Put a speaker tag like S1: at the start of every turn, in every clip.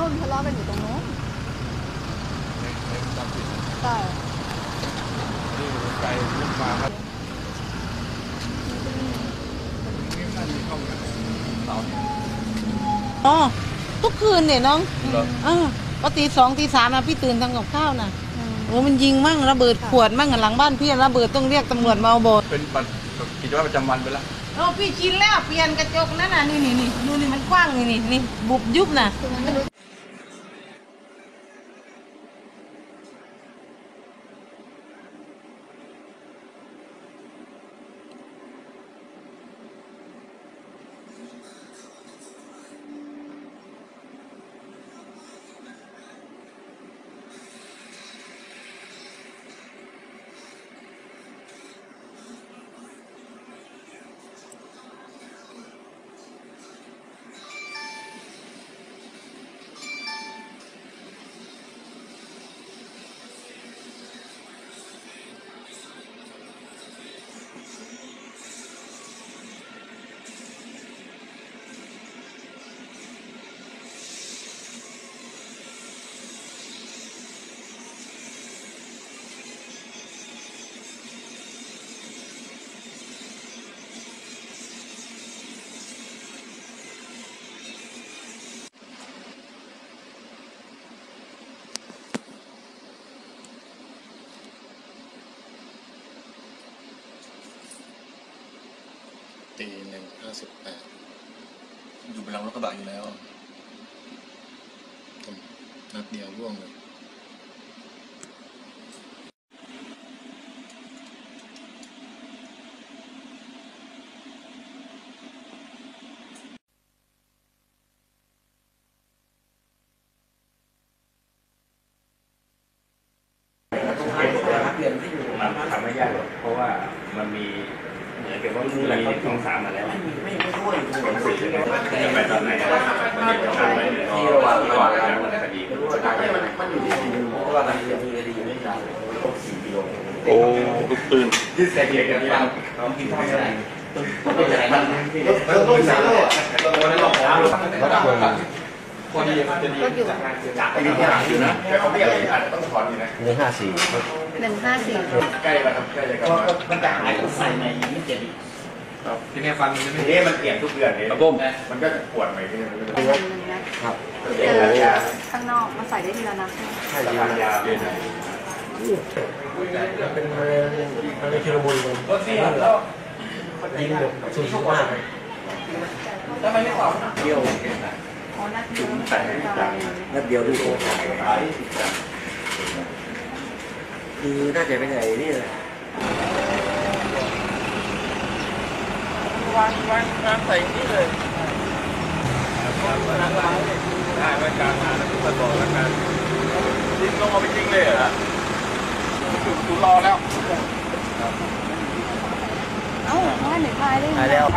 S1: มทะเลาะกันอยู่ตรงโน้นใช่
S2: นี่ไกลลุกมาครับนี่น่าจะเข้ากันเสาเนี่ย
S3: อ๋อทุกคืนเนี่ยน้องพอตี 2 ตี 3นะพี่ตื่นทำกับข้าวนะโอ้มันยิงมั่งระเบิดขวดมั่งหลังบ้านพี่ระเบิดต้องเรียกตำรวจมาเอาบท
S2: เป็นกิจวัตรประจำวันไปแล้ว
S3: พี่ชินแล้วเปลี่ยนกระจกนั่นน่ะนี่ดูนี่มันกว้างนี่บุบยุบน่ะ
S4: ตี 1:58อยู่บนหลังรถกระบะอยู่แล้วนัดเดียวร่วงเลย
S5: มันทำไม่ยากหรอกเพราะว่ามันมีเหมือนกับว่ามี2-3มาแล้วไม่ช่วยผมสื่อเลยไปตอนไหนที่ระหว่างการคดีมันอยู่ที่เพราะว่ามันมีคดีไม่ยาวต้อง4 กิโล
S2: โอ้ลูกปืน
S5: ที่เสียเกียรติกันยังต้องกินข้าวอะไรต้องเป็นอะไรบ้างต้องสารโลกต้องวันนั้นเราขอพอดีมันจะดีจากไปที่หลังอยู่นะแต่เขาไม่อยากอาจจะต้องถอนอยู่นะ
S1: 154
S5: ใกล้แล้วครับใกล้เลยครับมันจะหายใส่ในไม่เจ็บ
S2: ทีนี้ฟันมันจะไม่
S5: ทีนี้มันเปลี่ยนทุกเดือนเลยมันก็จะปวดใหม่ที่นี่
S1: ครับข้างนอกมาใส่ได้ทีละนัด
S5: ใช่ยายาเป็น
S6: อะไรคิโลบุลเลยยิงแบบ0.5
S5: ทำไมไม่ขอเที่ยวนัดเดียวดูโอ้คือน่าจะเป็นไงนี่แหละ
S2: วางใส่นี่เลยได้ไว้กลางงานแล้วก็ตัดต่อแล้วกันยิงลงเอาไปยิงเลยเหรอคุณรอแล้ว
S1: ว่าหนึ่งพายได้ไหม
S5: แล้ว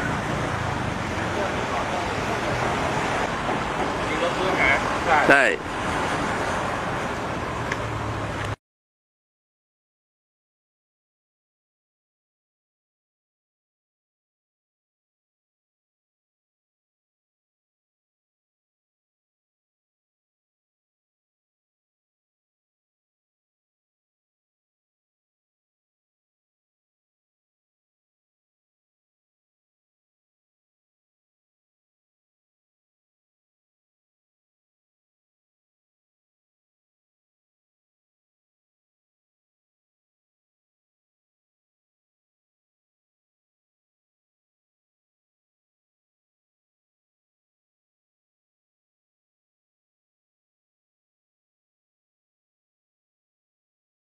S2: ใช่